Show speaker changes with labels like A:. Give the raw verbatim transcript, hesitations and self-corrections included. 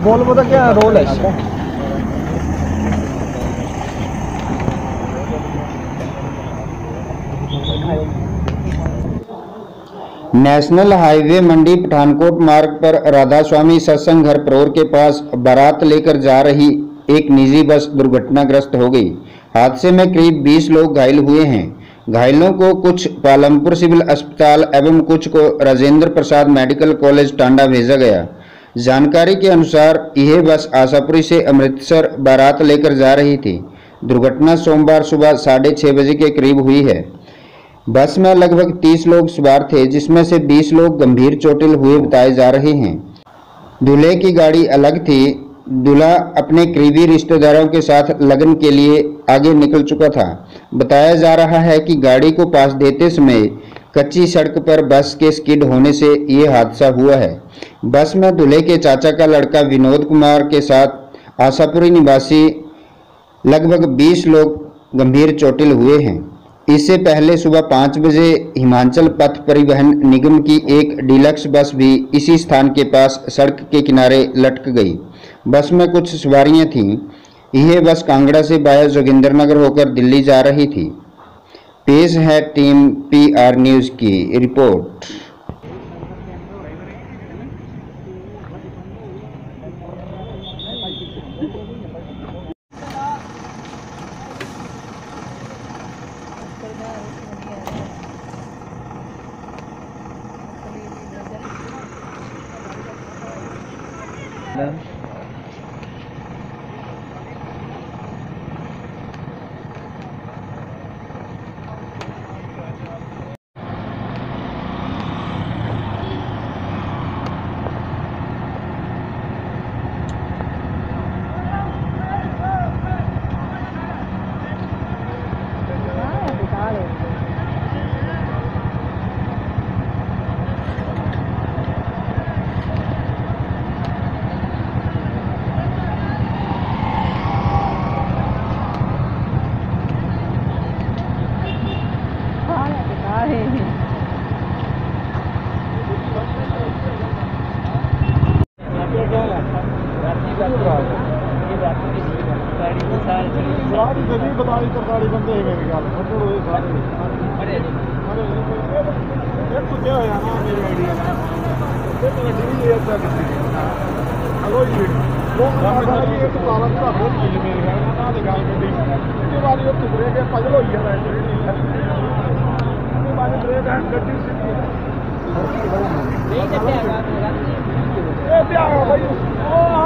A: Volvo का क्या role है इसका?
B: नेशनल हाईवे मंडी पठानकोट मार्ग पर राधा स्वामी सत्संग घर परोर के पास बारात लेकर जा रही एक निजी बस दुर्घटनाग्रस्त हो गई। हादसे में करीब बीस लोग घायल हुए हैं। घायलों को कुछ पालमपुर सिविल अस्पताल एवं कुछ को राजेंद्र प्रसाद मेडिकल कॉलेज टांडा भेजा गया। जानकारी के अनुसार यह बस आशापुरी से अमृतसर बारात लेकर जा रही थी। दुर्घटना सोमवार सुबह साढ़े छः बजे के करीब हुई है। बस में लगभग तीस लोग सवार थे, जिसमें से बीस लोग गंभीर चोटिल हुए बताए जा रहे हैं। दूल्हे की गाड़ी अलग थी। दूल्हा अपने करीबी रिश्तेदारों के साथ लगन के लिए आगे निकल चुका था। बताया जा रहा है कि गाड़ी को पास देते समय कच्ची सड़क पर बस के स्किड होने से ये हादसा हुआ है। बस में दूल्हे के चाचा का लड़का विनोद कुमार के साथ आशापुरी निवासी लगभग बीस लोग गंभीर चोटिल हुए हैं। इससे पहले सुबह पाँच बजे हिमाचल पथ परिवहन निगम की एक डीलक्स बस भी इसी स्थान के पास सड़क के किनारे लटक गई। बस में कुछ सवारियां थीं। यह बस कांगड़ा से बाया जोगिंद्रनगर होकर दिल्ली जा रही थी। पेश है टीम पी आर न्यूज़ की रिपोर्ट।
A: गली बताई सरकारी बंदे है मेरे ख्याल में सारे अरे अरे एक तो क्या है ना मेरी आईडिया ये तो नहीं है ऐसा किसी हेलो जी वो हमारा ये एक ताला का बहुत मिल मेरे ख्याल में ना दिखाई गई इसके बाद ये टुकड़े के पजल हो गया है इसके बाद ब्रेक हैंड गड्डी सीधी नहीं चलेगा ये क्या है भाई ओ